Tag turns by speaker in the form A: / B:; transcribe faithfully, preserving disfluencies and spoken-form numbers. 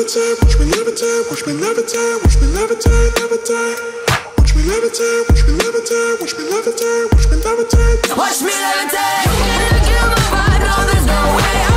A: levitate, watch me levitate, watch me levitate, watch me levitate, levitate. Watch me levitate, watch me levitate, watch me levitate, watch me levitate.
B: Watch me levitate. You can't kill my vibe, no, there's no way.